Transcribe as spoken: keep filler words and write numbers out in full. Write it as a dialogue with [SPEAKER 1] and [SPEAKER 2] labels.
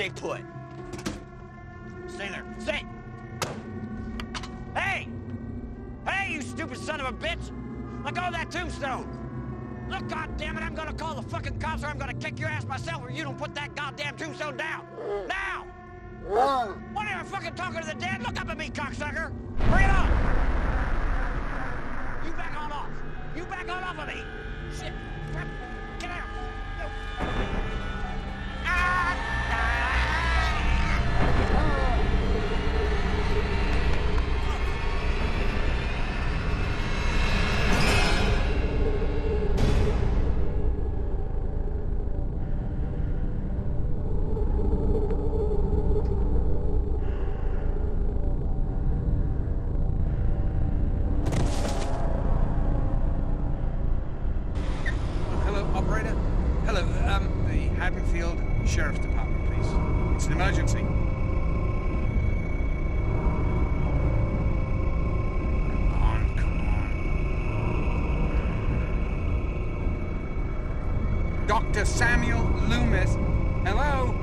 [SPEAKER 1] stay put. Stay there. Stay. Hey! Hey, you stupid son of a bitch! Let go of that tombstone! Look, goddammit, I'm gonna call the fucking cops or I'm gonna kick your ass myself if you don't put that goddamn tombstone down! Now! What are you fucking talking to the dead? Look up at me, cocksucker! Bring it on! You back on off! You back on off of me! Shit! Get out! No. Ah!
[SPEAKER 2] Sheriff's Department, please. It's an emergency. Come on, come on. Doctor Samuel Loomis. Hello?